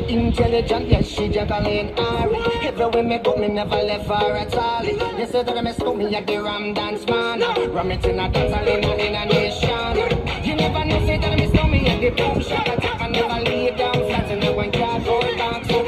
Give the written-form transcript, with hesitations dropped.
Intelligent, yes, she juggling Ari. Everywhere me go, me never left her at all. You said that I miss me at the Ram Dance Man. Ram it in a dance, I in a nation. You never know, say that I miss me at the boom shop. I never lay down flat in the one cardboard box.